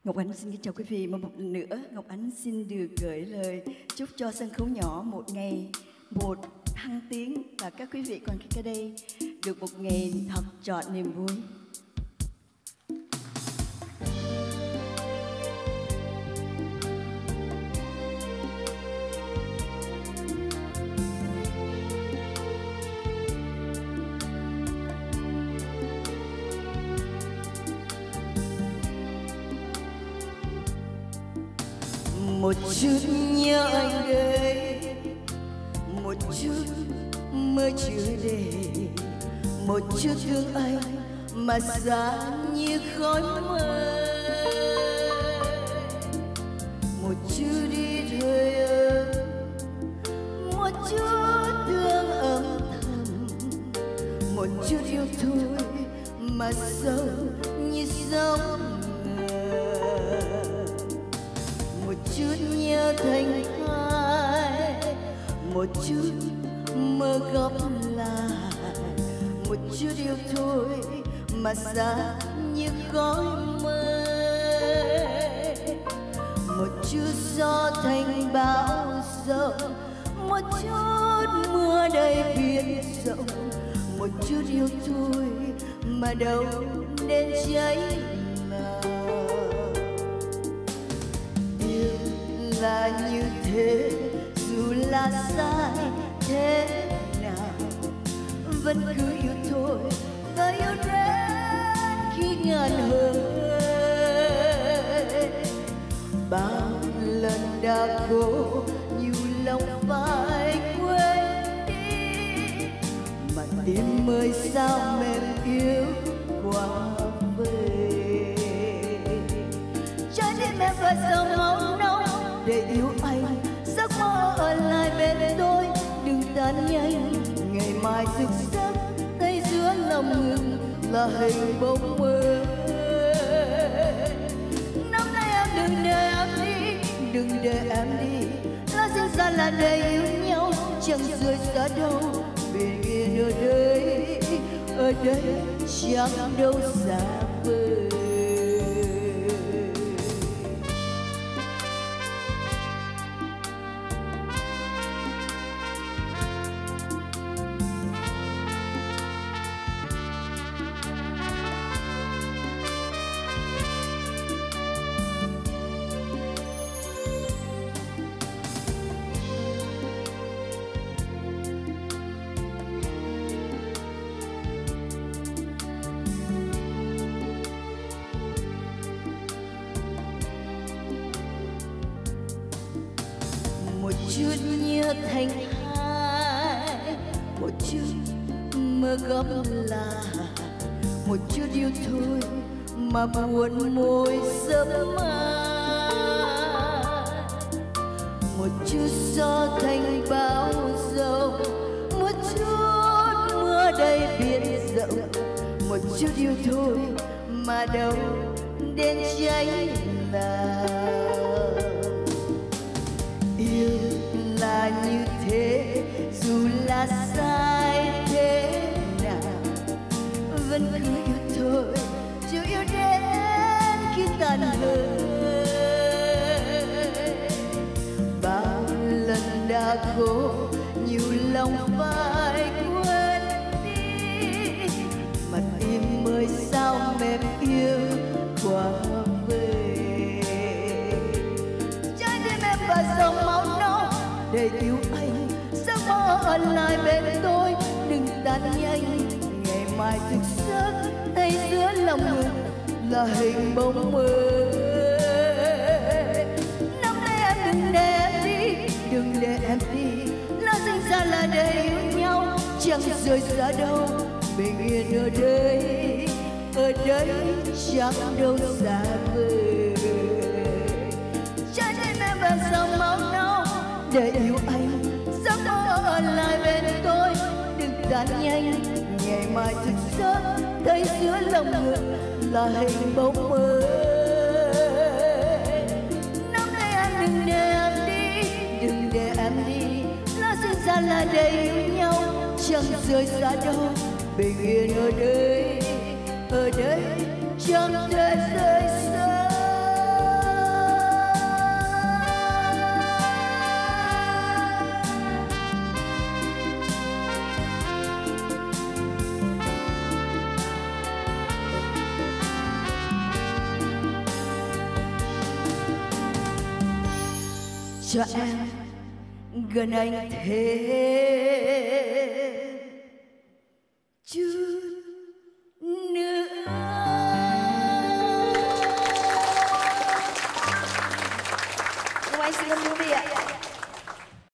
Ngọc Ánh xin kính chào quý vị. Một lần nữa Ngọc Ánh xin được gửi lời chúc cho sân khấu nhỏ một ngày một thăng tiến, và các quý vị quan khách ở đây được một ngày thật trọn niềm vui. Một chút nhớ anh đây, một chút mơ chưa để, một chút thương anh mà xa như khói mơ, một chút đi thời ơ, một chút thương âm thầm, một chút yêu thôi mà sâu như sóng. Một chút nhớ thành hai, một chút mơ góp lại, một chút yêu thôi mà xa như khói mơ, một chút gió thành bão giông, một chút mưa đầy biển rộng, một chút yêu thôi mà đâu đến cháy là như thế, dù là sai thế nào vẫn cứ yêu thôi, ta yêu đến khi ngàn hơi. Bao lần đã cố nhiều lòng phải quên đi, mà tim mới sao mềm yếu quá về. Trái tim em phải dòng máu nóng để yêu anh, giấc mơ ở lại bên tôi đừng tan nhanh. Ngày mai thức giấc thấy giữa lòng ngực là hình bóng mơ. Năm nay em đừng để em đi, đừng để em đi, lá sinh ra là để yêu nhau, chẳng rời xa đâu. Bên kia ở đây chẳng đâu xa vời. Một chút nhớ thành hai, một chút mơ góp lại, một chút yêu thôi mà buồn môi sớm mai, một chút gió thành bão giông, một chút mưa đầy biển rộng, một chút yêu thôi mà đâu đến cháy lòng. Yêu là như thế, dù là sai thế nào vẫn cứ yêu thôi, chứ yêu đến khi tàn hơi. Bao lần đã cố nhiều lòng phải quên đi, mà tim mới sao mềm yếu quá về. Trái tim em và dòng máu nóng để yêu anh, giấc mơ ở lại bên tôi đừng tan nhanh. Ngày mai thức giấc thấy giữa lòng ngực là hình bóng mơ. Năm nay em đừng để em đi, đừng để em đi, lá sinh ra là để yêu nhau, chẳng rời xa đâu. Bình yên ở đây chẳng đâu xa vời. Trái tim em và dòng máu nóng để yêu anh, giấc mơ ở lại bên tôi đừng tan nhanh. Ngày mai thức giấc thấy giữa lòng ngực là hình bóng mơ. Năm nay em đừng để em đi, đừng để em đi, lá sinh ra là để yêu nhau, chẳng rời xa đâu. Bình yên ở đây chẳng thể rời xa. cho em gần anh thêm chút.